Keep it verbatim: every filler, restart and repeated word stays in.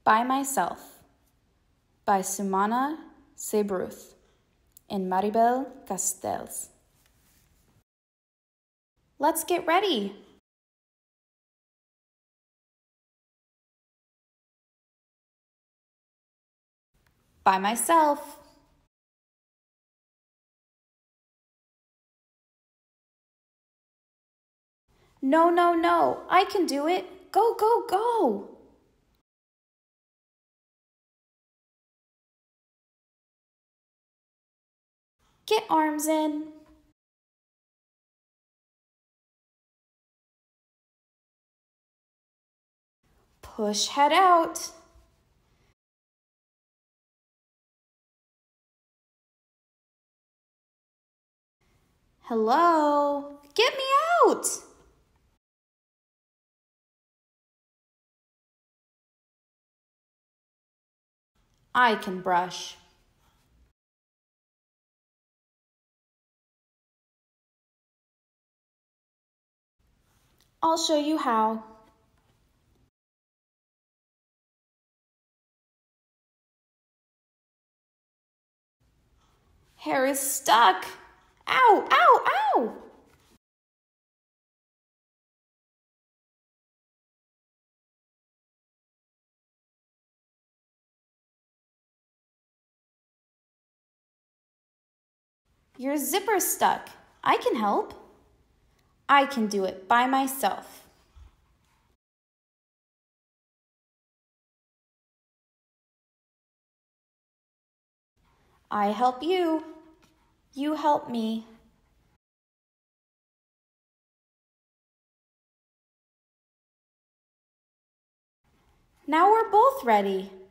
By Myself by Sumana Seeboruth in Maribel, Castells. Let's get ready. By myself. No, no, no, I can do it. Go, go, go. Get arms in. Push head out. Hello, get me out. I can brush. I'll show you how. Hair is stuck. Ow, ow, ow! Your zipper's stuck. I can help. I can do it by myself. I help you. You help me. Now we're both ready.